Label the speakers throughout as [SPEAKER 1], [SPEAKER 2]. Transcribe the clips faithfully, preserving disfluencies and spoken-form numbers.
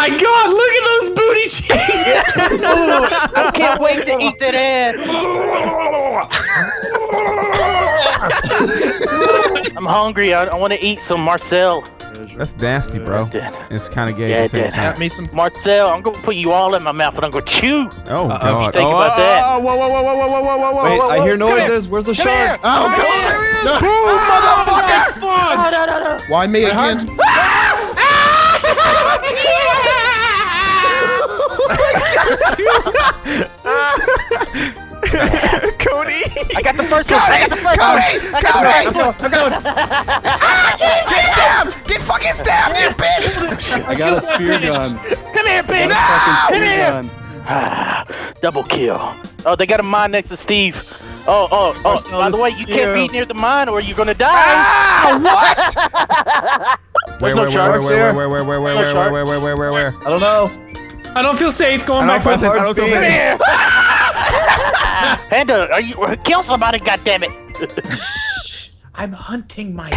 [SPEAKER 1] my God! Look at those booty cheeks!
[SPEAKER 2] Ooh, I can't wait to eat that ass. I'm hungry. I, I want to eat some Marcel.
[SPEAKER 3] That's nasty, bro. It's kind of gay
[SPEAKER 2] Yeah,
[SPEAKER 3] at the same
[SPEAKER 2] it
[SPEAKER 3] time.
[SPEAKER 1] Got me some.
[SPEAKER 2] Marcel, I'm gonna put you all in my mouth and I'm gonna chew.
[SPEAKER 3] Oh,
[SPEAKER 1] Uh-oh.
[SPEAKER 3] God.
[SPEAKER 2] Think
[SPEAKER 3] oh,
[SPEAKER 2] about
[SPEAKER 3] oh,
[SPEAKER 2] that.
[SPEAKER 3] Oh, whoa, whoa, whoa, whoa, whoa, whoa, whoa, whoa,
[SPEAKER 4] Wait,
[SPEAKER 3] whoa,
[SPEAKER 4] I
[SPEAKER 3] whoa.
[SPEAKER 4] hear
[SPEAKER 2] Come
[SPEAKER 4] noises.
[SPEAKER 2] here.
[SPEAKER 4] Where's the
[SPEAKER 2] Come
[SPEAKER 4] shark?
[SPEAKER 2] here.
[SPEAKER 4] Oh,
[SPEAKER 2] Come
[SPEAKER 4] God.
[SPEAKER 2] here.
[SPEAKER 4] No.
[SPEAKER 3] Boom, motherfucker!
[SPEAKER 2] No, no, no, no.
[SPEAKER 4] Why me again?
[SPEAKER 3] Cody!
[SPEAKER 2] I got the first one. I got the first
[SPEAKER 3] Cody!
[SPEAKER 2] one.
[SPEAKER 3] Cody!
[SPEAKER 2] I got the
[SPEAKER 1] I'm going.
[SPEAKER 3] Get stabbed! Get fucking stabbed, you bitch!
[SPEAKER 4] I got a spear gun.
[SPEAKER 2] Come here,
[SPEAKER 4] I
[SPEAKER 2] bitch.
[SPEAKER 4] got a fucking
[SPEAKER 2] Come
[SPEAKER 4] spear
[SPEAKER 2] here.
[SPEAKER 4] gun.
[SPEAKER 2] Ah, double kill. Oh, they got a mine next to Steve. Oh, oh, oh.
[SPEAKER 4] Marcel,
[SPEAKER 2] By the
[SPEAKER 4] this
[SPEAKER 2] way,
[SPEAKER 4] is
[SPEAKER 2] you can't
[SPEAKER 4] you.
[SPEAKER 2] be near the mine or you're gonna die.
[SPEAKER 3] Ah! What? Where,
[SPEAKER 2] There's no
[SPEAKER 3] where,
[SPEAKER 2] sharks
[SPEAKER 3] where,
[SPEAKER 2] here.
[SPEAKER 3] where, where, where, where,
[SPEAKER 2] No
[SPEAKER 3] where,
[SPEAKER 2] sharks.
[SPEAKER 3] where, where, where, where, where, where?
[SPEAKER 4] I don't know.
[SPEAKER 1] I don't feel safe going
[SPEAKER 3] I
[SPEAKER 1] back.
[SPEAKER 3] don't feel
[SPEAKER 1] by
[SPEAKER 3] safe. I don't feel
[SPEAKER 2] Come
[SPEAKER 3] safe.
[SPEAKER 2] here. Panda, are you kill somebody? Goddammit!
[SPEAKER 1] I'm hunting my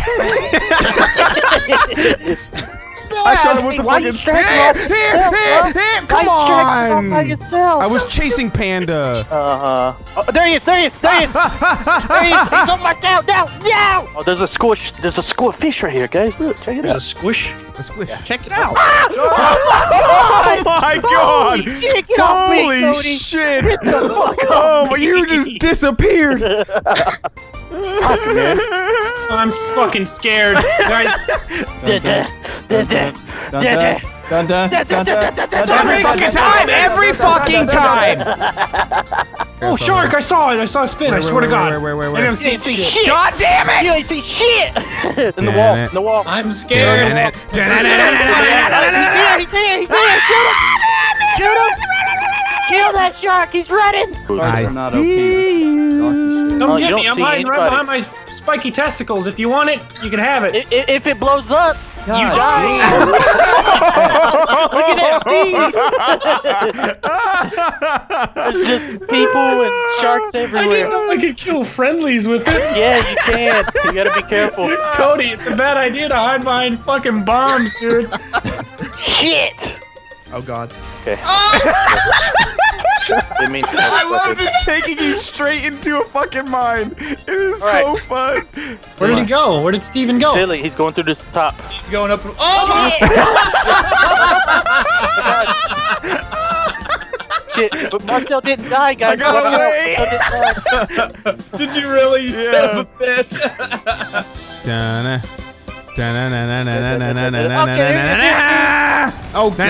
[SPEAKER 3] I shot him with the
[SPEAKER 2] Why you
[SPEAKER 3] fucking spear.
[SPEAKER 2] tracking
[SPEAKER 3] Here,
[SPEAKER 2] off
[SPEAKER 3] here,
[SPEAKER 2] yourself,
[SPEAKER 3] here,
[SPEAKER 2] bro?
[SPEAKER 3] come
[SPEAKER 2] Why you tracking off by
[SPEAKER 3] on!
[SPEAKER 2] yourself?
[SPEAKER 3] I was chasing Panda.
[SPEAKER 2] Uh-huh. Oh, there he is, there he is, there he is! There he is! He's on my tail, now, now! Oh, there's a squish, there's a school of fish right here, guys. Look, check it
[SPEAKER 1] There's
[SPEAKER 2] out.
[SPEAKER 1] a squish.
[SPEAKER 3] A squish.
[SPEAKER 1] Check it out.
[SPEAKER 3] Oh my God!
[SPEAKER 2] Holy shit, get off me,
[SPEAKER 3] Holy
[SPEAKER 2] Cody.
[SPEAKER 3] shit!
[SPEAKER 2] Get the fuck
[SPEAKER 3] Oh,
[SPEAKER 2] off
[SPEAKER 3] but
[SPEAKER 2] me.
[SPEAKER 3] you just disappeared.
[SPEAKER 2] Fuck, man.
[SPEAKER 1] I'm s- fucking scared. Guys,
[SPEAKER 2] Da, da, da, da, da, da.
[SPEAKER 4] Dun dun dun dun dun dun.
[SPEAKER 3] Every fucking time! Every fucking time!
[SPEAKER 1] oh, shark! I saw it. I saw its fin. I
[SPEAKER 3] Where,
[SPEAKER 1] swear
[SPEAKER 3] where,
[SPEAKER 1] to God.
[SPEAKER 3] where, where, where, where?
[SPEAKER 1] Maybe I'm
[SPEAKER 2] You
[SPEAKER 1] seeing
[SPEAKER 2] ain't see
[SPEAKER 1] shit.
[SPEAKER 2] shit.
[SPEAKER 3] God damn
[SPEAKER 2] You
[SPEAKER 3] it!
[SPEAKER 2] ain't see shit. In the
[SPEAKER 3] Damn
[SPEAKER 2] wall,
[SPEAKER 3] it.
[SPEAKER 2] in the wall.
[SPEAKER 1] I'm scared.
[SPEAKER 3] Damn it.
[SPEAKER 2] He's there, he's there, he's there. Shoot him. Shoot him. Kill that shark. He's running.
[SPEAKER 3] I
[SPEAKER 4] Are not
[SPEAKER 3] see you.
[SPEAKER 1] Come
[SPEAKER 2] Oh, you
[SPEAKER 1] get
[SPEAKER 2] don't
[SPEAKER 1] me. I'm
[SPEAKER 2] see
[SPEAKER 1] hiding right
[SPEAKER 2] anybody.
[SPEAKER 1] behind my spiky testicles. If you want it, you can have it.
[SPEAKER 2] I- i- If it blows up, you
[SPEAKER 4] God
[SPEAKER 2] die. Look at that feed. There's just people and sharks
[SPEAKER 1] I didn't
[SPEAKER 2] everywhere.
[SPEAKER 1] know I could kill friendlies with it.
[SPEAKER 2] Yeah, you can. You gotta be careful.
[SPEAKER 1] Cody, it's a bad idea to hide behind fucking bombs, dude.
[SPEAKER 2] Shit.
[SPEAKER 1] Oh God.
[SPEAKER 2] Okay. It means
[SPEAKER 3] I love just taking you straight into a fucking mine. It is
[SPEAKER 2] All
[SPEAKER 3] so
[SPEAKER 2] right.
[SPEAKER 3] fun.
[SPEAKER 1] Where did he go? Where did Steven go?
[SPEAKER 2] Silly, he's going through this top.
[SPEAKER 4] He's going up. Oh!
[SPEAKER 2] Shit, but Marcel didn't die, guys.
[SPEAKER 3] I got away.
[SPEAKER 2] Marcel didn't die.
[SPEAKER 4] Did you really, you son of a bitch?
[SPEAKER 3] Dun-na. Dun-na-na-na-na-na-na-na-na-na-na-na-na.
[SPEAKER 4] Oh
[SPEAKER 3] Na-na-na.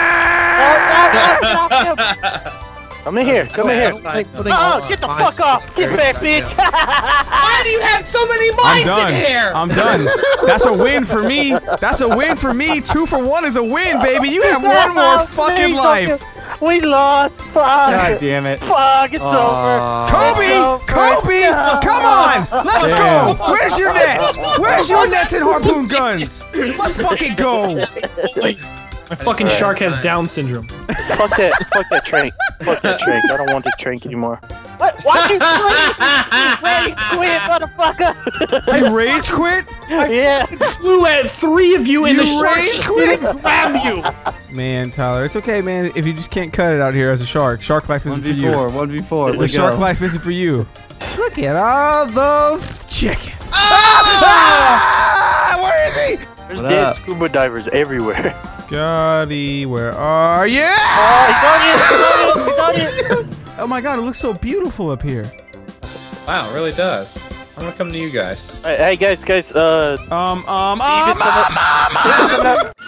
[SPEAKER 2] Come in here, come in here. Oh, get the fuck off! Get back, bitch!
[SPEAKER 1] Why do you have so many
[SPEAKER 3] I'm
[SPEAKER 1] mines
[SPEAKER 3] done.
[SPEAKER 1] in here?
[SPEAKER 3] I'm done. That's a win for me. That's a win for me. Two for one is a win, baby. You have one more fucking life.
[SPEAKER 2] We lost. Fuck.
[SPEAKER 4] God damn it.
[SPEAKER 2] Fuck, it's over.
[SPEAKER 4] Aw.
[SPEAKER 3] Kobe!
[SPEAKER 2] It's over.
[SPEAKER 3] Kobe!
[SPEAKER 2] No.
[SPEAKER 3] Come on! Let's
[SPEAKER 4] Damn.
[SPEAKER 3] go! Where's your nets? Where's your nets and harpoon guns? Let's fucking go!
[SPEAKER 1] My fucking shark has Down syndrome.
[SPEAKER 2] Fuck that. Fuck that trank. Fuck that trank. I don't want the trank anymore. What? Why'd you quit? Rage quit, motherfucker!
[SPEAKER 3] I rage quit?
[SPEAKER 2] Yeah.
[SPEAKER 1] Flew at three of you, and
[SPEAKER 3] You
[SPEAKER 1] the shark
[SPEAKER 3] rage
[SPEAKER 1] just
[SPEAKER 3] quit?
[SPEAKER 1] didn't grab you.
[SPEAKER 3] Man, Tyler, it's okay, man. If you just can't cut it out here as a shark, shark life isn't
[SPEAKER 4] One
[SPEAKER 3] for
[SPEAKER 4] v
[SPEAKER 3] you.
[SPEAKER 4] four, one v four.
[SPEAKER 3] The
[SPEAKER 4] Let's
[SPEAKER 3] shark
[SPEAKER 4] go.
[SPEAKER 3] life isn't for you. Look at all those chickens. Ah! Where is he?
[SPEAKER 2] There's
[SPEAKER 4] What
[SPEAKER 2] dead
[SPEAKER 4] up?
[SPEAKER 2] scuba divers everywhere.
[SPEAKER 3] Scotty, where are you?
[SPEAKER 2] Oh, he's on you! He's on you! He's on you!
[SPEAKER 3] Oh my god, it looks so beautiful up here.
[SPEAKER 5] Wow, it really does. I'm gonna come to you guys.
[SPEAKER 2] Hey, hey, guys, guys, uh...
[SPEAKER 3] Um, um,
[SPEAKER 2] Steven,
[SPEAKER 3] um,
[SPEAKER 2] come up-
[SPEAKER 3] um, um, um.
[SPEAKER 2] Steven, come up-